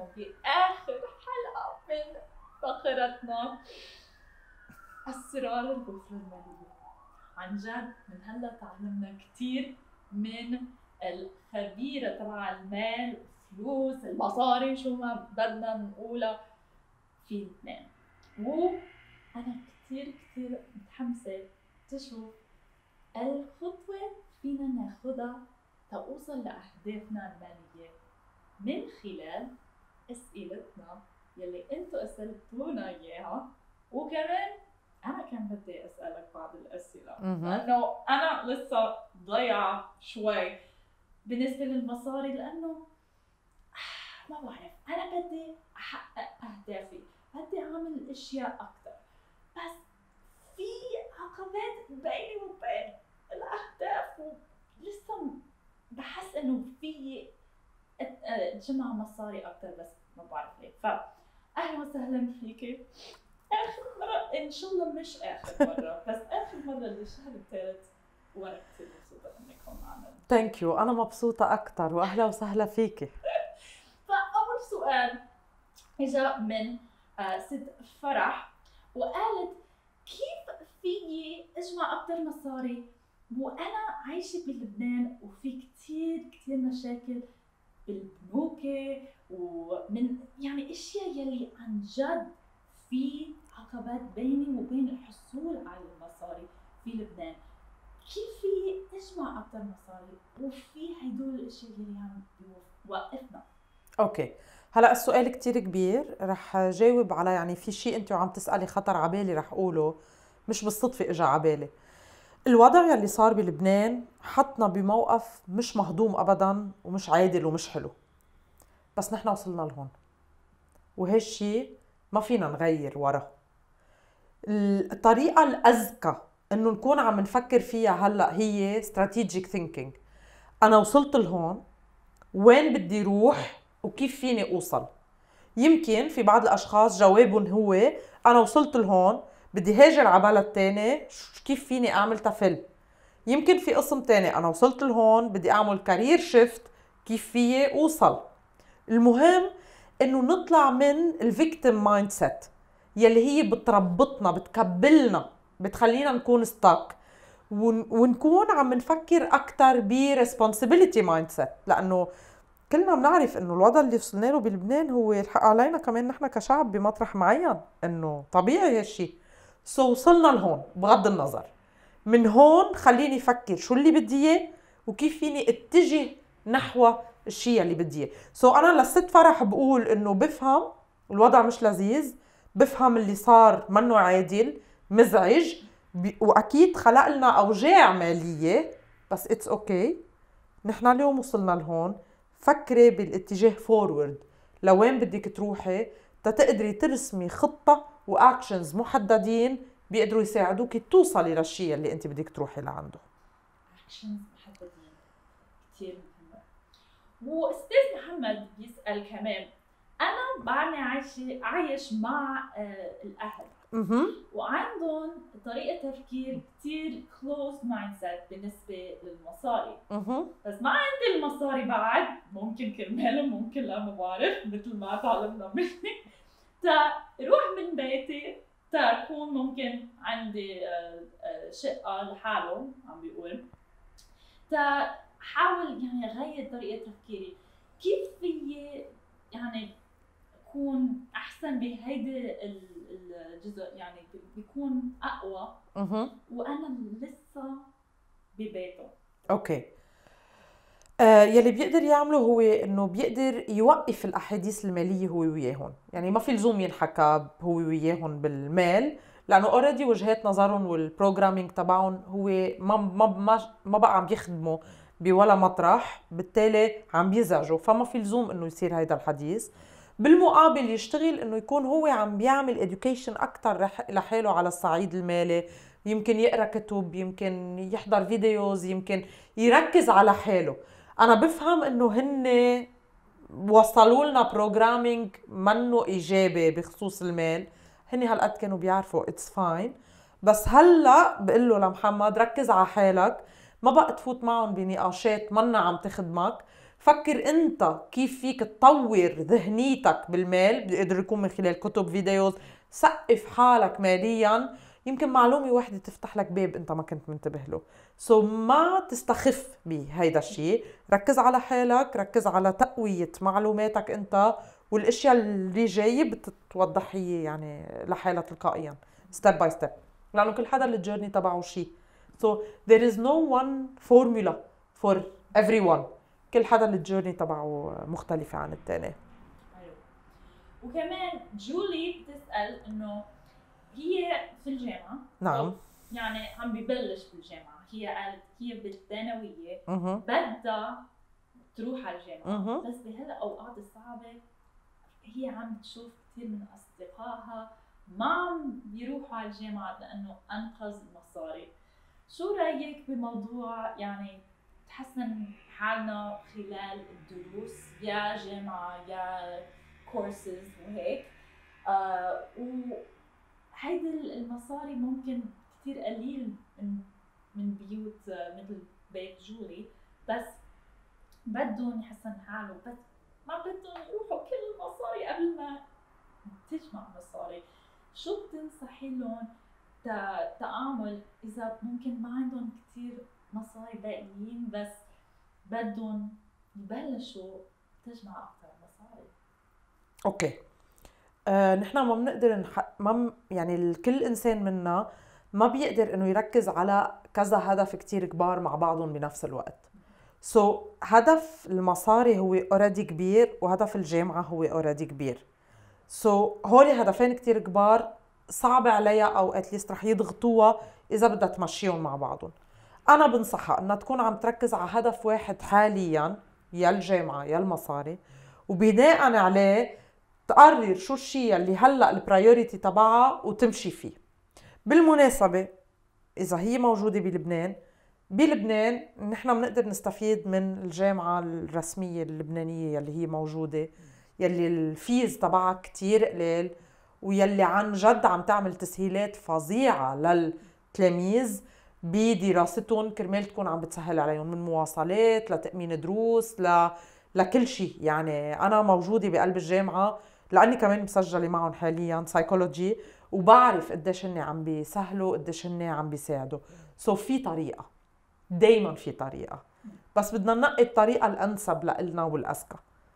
لكم في آخر حلقة من فقرتنا أسرار البوصلة المالية. عن جد من هلا تعلمنا كتير من الخبيرة تبع المال، الفلوس، المصاري، شو ما بدنا نقولها في لبنان. وأنا كتير متحمسة تشوف الخطوة فينا ناخدها توصل لأهدافنا المالية من خلال أسئلتنا يلي انتو أسألتونا إياها. وكمان أنا كان بدي أسألك بعض الأسئلة لأنه أنا لسه ضيعة شوي بالنسبة للمصاري، لأنه ما بعرف، أنا بدي أحقق أهدافي، بدي أعمل أشياء أكتر، بس في عقبات بيني وبين الأهداف، ولسه بحس إنه في جمع مصاري أكتر بس ما بعرف ليه. فأهلا وسهلا فيكي. آخر مرة إن شاء الله مش آخر مرة بس آخر مرة للشهر الثالث، وأنا كتير مبسوطة إنك هون معنا. ثانك يو، أنا مبسوطة أكتر وأهلا وسهلا فيكي. فأول سؤال إجا من ست فرح وقالت كيف فيي أجمع أكتر مصاري وأنا عايشة بلبنان وفي كتير مشاكل بالبنوك ومن يعني أشياء يلي عن جد في عقبات بيني وبين الحصول على المصاري في لبنان. كيف في اجمع اكثر مصاري وفي هدول الاشياء اللي عم بيوقفنا؟ اوكي، هلا السؤال كتير كبير، رح جاوب على يعني في شيء انت عم تسألي خطر عبالي رح اقوله مش بالصدفة اجا عبالي. الوضع يلي صار بلبنان حطنا بموقف مش مهضوم ابدا ومش عادل ومش حلو، بس نحن وصلنا لهون وهالشي ما فينا نغير ورا. الطريقة الأذكى إنه نكون عم نفكر فيها هلأ هي strategic thinking. أنا وصلت لهون، وين بدي روح وكيف فيني أوصل. يمكن في بعض الأشخاص جوابهم هو أنا وصلت لهون بدي هاجر على بلد تاني، كيف فيني أعمل تفل. يمكن في قسم تاني أنا وصلت لهون بدي أعمل كارير شيفت، كيف فيي أوصل. المهم إنه نطلع من الفيكتيم مايند سيت يلي هي بتربطنا، بتكبلنا، بتخلينا نكون ستاك، ونكون عم نفكر أكتر بريسبونسبيلتي مايند سيت. لأنه كلنا بنعرف إنه الوضع اللي وصلنا له بلبنان هو الحق علينا كمان نحن كشعب بمطرح معين، إنه طبيعي هالشي. وصلنا لهون بغض النظر. من هون خليني أفكر شو اللي بدي إياه وكيف فيني اتجه نحو الشيء اللي بدي إياه. أنا للست فرح بقول إنه بفهم الوضع مش لذيذ، بفهم اللي صار منه عادل، مزعج، وأكيد خلق لنا أوجاع مالية، بس it's okay. نحن اليوم وصلنا لهون. فكري بالاتجاه فورورد لوين بدك تروحي تقدري ترسمي خطة وأكشنز محددين بيقدروا يساعدوك توصلي للشيء اللي انت بدك تروحي لعنده. أكشنز محددين كتير مهمة. وأستاذ محمد بيسأل كمان، أنا بعدني عايش مع الأهل وعندهم طريقة تفكير كتير closed mindset بالنسبة للمصاري، بس ما عندي المصاري بعد، ممكن كرمالهم ممكن لا ما بعرف، مثل ما تعلمنا مني تروح من بيتي تكون ممكن عندي شقة لحاله عم بيقول، تحاول يعني أغير طريقة تفكيري. كيف في يعني يكون أحسن بهيدا الجزء، يعني بيكون أقوى وأنا لسه ببيته؟ أوكي. يلي بيقدر يعمله هو إنه بيقدر يوقف الأحاديث المالية هو وياهن. يعني ما في لزوم ينحكى هو وياهن بالمال، لأنه أوريدي وجهات نظرهم والبروجرامينج تبعهم هو ما بقى عم يخدموا بولا مطرح، بالتالي عم بيزعجوا، فما في لزوم إنه يصير هيدا الحديث. بالمقابل يشتغل إنه يكون هو عم بيعمل education أكتر لحاله على الصعيد المالي، يمكن يقرأ كتب، يمكن يحضر فيديوز، يمكن يركز على حاله. أنا بفهم إنه هن وصلوا لنا بروجرامينج منه إيجابي بخصوص المال، هن هالقد كانوا بيعرفوا it's fine، بس هلأ بقول له لمحمد ركز على حالك، ما بقى تفوت معهم بنقاشات منا عم تخدمك، فكر انت كيف فيك تطور ذهنيتك بالمال، بيقدر يكون من خلال كتب، فيديوز، سقف حالك ماليا. يمكن معلومة واحدة تفتح لك باب انت ما كنت منتبه له. ما تستخف بهيدا الشيء، ركز على حالك، ركز على تقوية معلوماتك انت، والاشياء اللي جاي بتتوضح هي يعني لحالها تلقائيا ستيب باي ستيب، لانه كل حدا الجيرني تبعه شيء. So there is no one formula for everyone. كل حدا الجيرني تبعه مختلفة عن الثاني. ايوه. وكمان جولي بتسأل انه هي في الجامعة، نعم، يعني عم ببلش بالجامعة، هي قالت هي بالثانوية اها بدها تروح على الجامعة، اها بس بهالأوقات الصعبة هي عم تشوف كثير من أصدقائها ما عم بيروحوا على الجامعة لأنه أنقذ المصاري. شو رأيك بموضوع يعني تحسن حالنا خلال الدروس، يا جامعة يا كورسز وهيك، وهيدي المصاري ممكن كثير قليل من بيوت مثل بيت جولي، بس بدهم يحسن حاله، بس ما بدهم يروحوا كل المصاري قبل ما تجمع مصاري. شو بتنصحي لهم تعامل إذا ممكن ما عندهم كتير مصاري باقيين بس بدهم يبلشوا تجمع أكتر مصاري؟ اوكي. نحن ما بنقدر يعني كل انسان منا ما بيقدر انه يركز على كذا هدف كتير كبار مع بعضهم بنفس الوقت. هدف المصاري هو اوريدي كبير، وهدف الجامعة هو اوريدي كبير. هولي هدفين كتير كبار، صعب عليها او اتليست رح يضغطوها اذا بدها تمشيهم مع بعضهم. انا بنصحها انها تكون عم تركز على هدف واحد حاليا، يا الجامعة يا المصاري، وبناء عليه تقرر شو الشيء اللي هلا البرايوريتي تبعها وتمشي فيه. بالمناسبة اذا هي موجودة بلبنان نحن بنقدر نستفيد من الجامعة الرسمية اللبنانية يلي هي موجودة، يلي الفيز تبعها كتير قليل، ويلي عن جد عم تعمل تسهيلات فظيعة للتلاميذ بدراستهم، كرمال تكون عم بتسهل عليهم من مواصلات لتأمين دروس لكل شيء. يعني أنا موجودة بقلب الجامعة لأني كمان مسجلة معهم حاليا سايكولوجي، وبعرف قديش هن عم بيسهلوا، قديش هن عم بيساعدوا. في طريقة، دايما في طريقة، بس بدنا ننقي الطريقة الأنسب لإلنا والأذكى.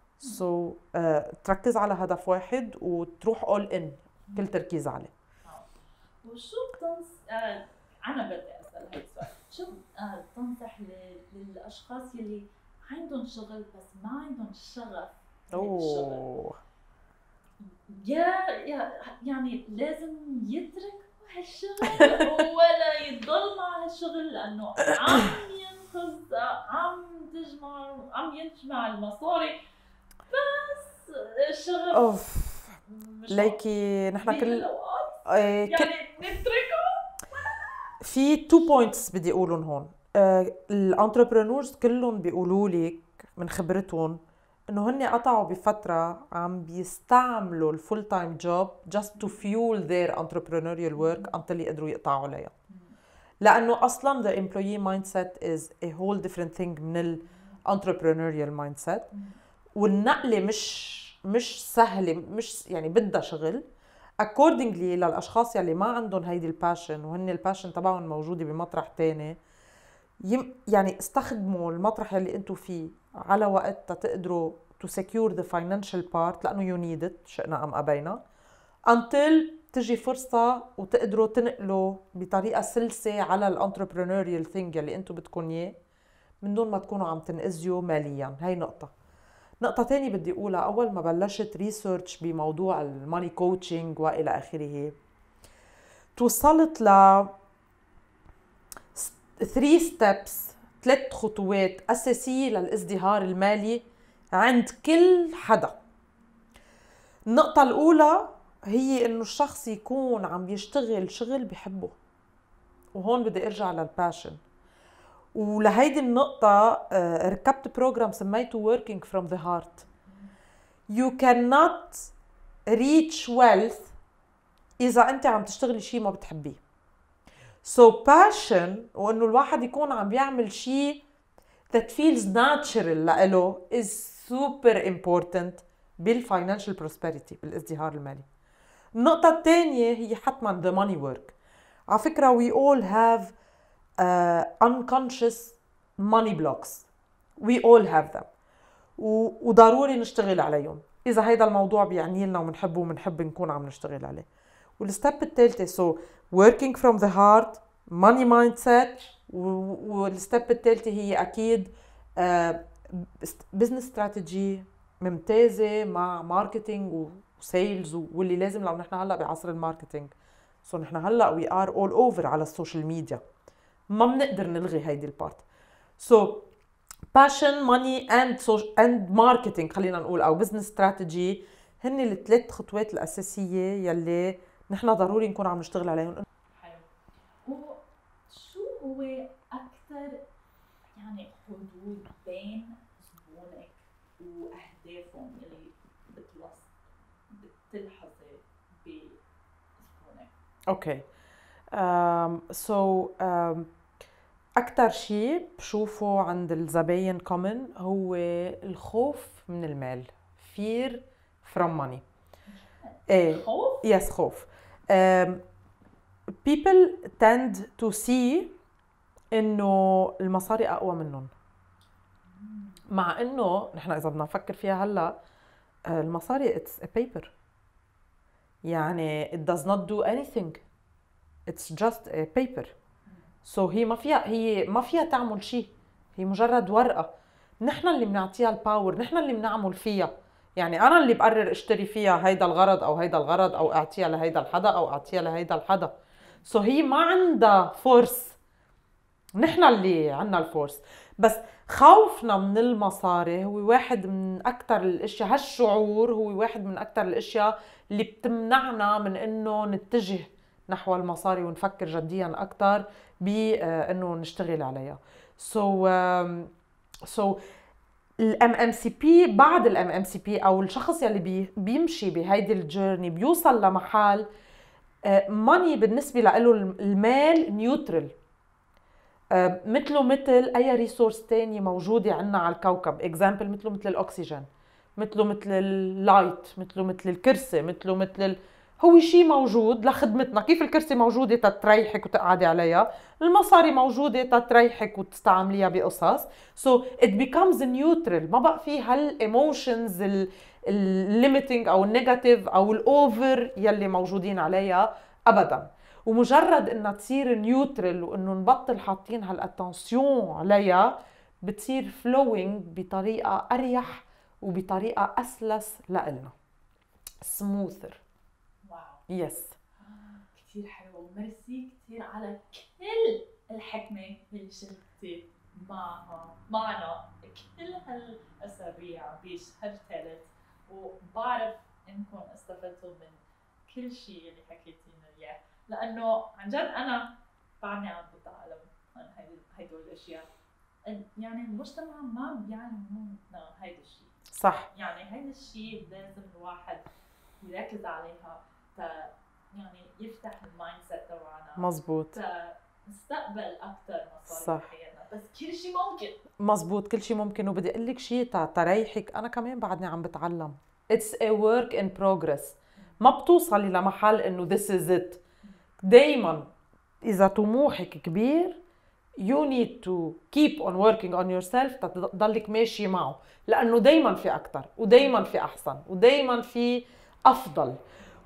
تركز على هدف واحد وتروح all in، كل تركيز عليه. وشو أنا بدي أسأل هاي السؤال، شو تنصح للأشخاص يلي عندهم شغل بس ما عندهم شغف بالشغل؟ يعني لازم يترك هالشغل ولا يضل مع هالشغل لأنه عم ينقذ، عم يجمع المصاري، بس الشغف ليكي نحن كل يعني نتركه. في 2 بوينتس بدي اقولهم هون. الانتربرينورز كلهم بيقولوا لك من خبرتهم انه هن قطعوا بفتره عم بيستعملوا الفول تايم جوب just to fuel their entrepreneurial work until يقدروا يقطعوا عليها، لانه اصلا the employee mindset is a whole different thing من ال entrepreneurial mindset. والنقله مش سهله، مش يعني بدها شغل. accordingly للاشخاص يلي ما عندهم هيدي الباشن، وهن الباشن تبعهم موجوده بمطرح تاني، يعني استخدموا المطرح اللي انتم فيه على وقت تقدروا to secure the financial part، لانه you need it شئنا ام ابينا، until تجي فرصه وتقدروا تنقلوا بطريقه سلسه على الانتربرينوريال ثينج اللي انتم بدكم اياه، من دون ما تكونوا عم تنأذيوا ماليا. هي نقطة تانية بدي أقولها. أول ما بلشت ريسيرش بموضوع الماني كوتشنج وإلى آخره، توصلت ل 3 steps، 3 خطوات أساسية للازدهار المالي عند كل حدا. النقطة الأولى هي إنه الشخص يكون عم بيشتغل شغل بيحبه، وهون بدي أرجع للباشن. ولهيدي النقطة ركبت بروجرام سميته Working from the Heart. You cannot reach wealth إذا أنت عم تشتغلي شيء ما بتحبيه. passion، وإنه الواحد يكون عم بيعمل شيء that feels natural لإله is super important بالfinancial prosperity بالازدهار المالي. النقطة الثانية هي حتما the money work. على فكرة we all have unconscious money blocks. We all have them. وضروري نشتغل عليهم إذا هيدا الموضوع بيعني لنا ومنحبه ومنحب نكون عم نشتغل عليه. والستيب الثالثة so working from the heart money mindset. والستيب الثالثة هي أكيد business strategy ممتازة مع ماركتينج وسيلز واللي لازم لو نحن هلأ بعصر الماركتينج. so نحن هلأ we are all over على السوشيال ميديا ما بنقدر نلغي هيدي البارت. so passion money and marketing خلينا نقول أو business strategy هن الثلاث خطوات الأساسية يلي نحن ضروري نكون عم نشتغل عليهم. حلو. وشو هو أكثر يعني حدود بين زبونك وأهدافهم اللي بتلحظي بزبونك؟ اوكي أكتر شيء بشوفه عند الزباين common هو الخوف من المال. fear from money. خوف؟ Yes, خوف. People tend to see إنه المصاري أقوى منهم. مع إنه نحن إذا بدنا نفكر فيها هلا المصاري it's a paper. يعني it does not do anything. It's just a paper. so هي ما فيها تعمل شيء. هي مجرد ورقة. نحن اللي بنعطيها الباور. نحن اللي بنعمل فيها. يعني أنا اللي بقرر اشتري فيها هيدا الغرض أو هيدا الغرض أو أعطيها لهيدا الحدا أو أعطيها لهيدا الحدا. so هي ما عندها فورس. نحن اللي عنا الفورس. بس خوفنا من المصاري هو واحد من أكتر الأشياء. هالشعور هو واحد من أكتر الأشياء اللي بتمنعنا من إنه نتجه نحو المصاري ونفكر جديا أكتر بإنه نشتغل عليها. so الMMCP بعد الMMCP أو الشخص يلي بيمشي بهيدي الجيرني بيوصل لمحل money بالنسبة له المال نيوترال. مثله مثل أي ريسورس تاني موجودة عنا على الكوكب. example مثله مثل الأكسجين مثله مثل اللايت مثله مثل الكرسي مثله مثل هو شيء موجود لخدمتنا. كيف الكرسي موجودة تتريحك وتقعدي عليها المصاري موجودة تتريحك وتستعمليها بقصص. so it becomes neutral. ما بقى فيه هالemotions الليميتنج أو النيجاتيف أو الأوفر يلي موجودين عليها أبداً. ومجرد إنها تصير نيوترال وإنه نبطل حاطين هالاتنسيون عليها بتصير flowing بطريقة أريح وبطريقة أسلس لإلنا. smoother. واو. يس. كتير حلو. ميرسي كتير على كل الحكمة اللي شركتي معنا كل هالأسابيع بهالثالث. وبعرف إنكم استفدتوا من كل شيء اللي حكيتينا إياه. لأنه عن جد أنا بعدني عم بتعلم عن هيدول الأشياء. يعني المجتمع ما بيعلمونا هيدا الشيء. صح. يعني هيدا الشيء لازم الواحد يركز عليها يعني يفتح المايند سيت تبعنا. مزبوط. نستقبل أكثر مصاري صح. بحياتنا. بس كل شيء ممكن. مزبوط كل شيء ممكن. وبدي أقول لك شيء تريحك أنا كمان بعدني عم بتعلم. It's a work in progress. ما بتوصلي لمحل إنه this is it. دايما إذا طموحك كبير you need to keep on working on yourself تضلك ماشي معه. لأنه دايما في أكتر ودايما في أحسن ودايما في أفضل.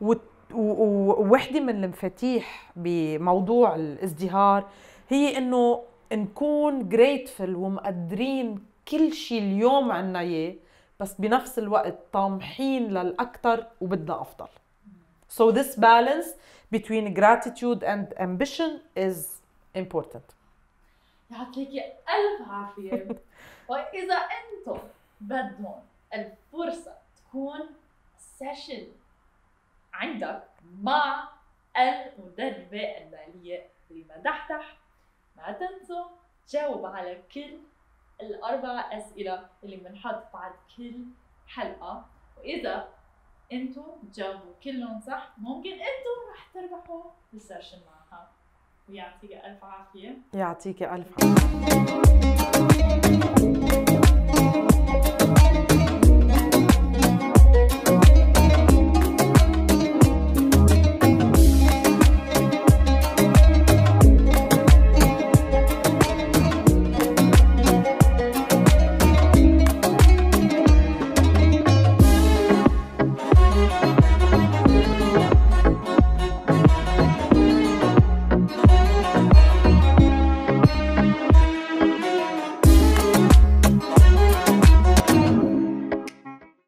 وواحدة من المفاتيح بموضوع الازدهار هي إنه نكون grateful ومقدرين كل شيء اليوم عنا إياه بس بنفس الوقت طامحين للأكتر وبدنا أفضل. So this balance between gratitude and ambition is important. يعطيكي ألف عافية. وإذا أنتم بدهم الفرصة تكون سيشن عندك مع المدربة المالية ريما دحدح ما تنسوا تجاوب على كل الأربع أسئلة اللي بنحط بعد كل حلقة. وإذا انتم تجاوبوا كلهم صح ممكن انتم رح تربحوا السيشن معها. ويعطيك ألف عافية. يعطيك ألف عافية.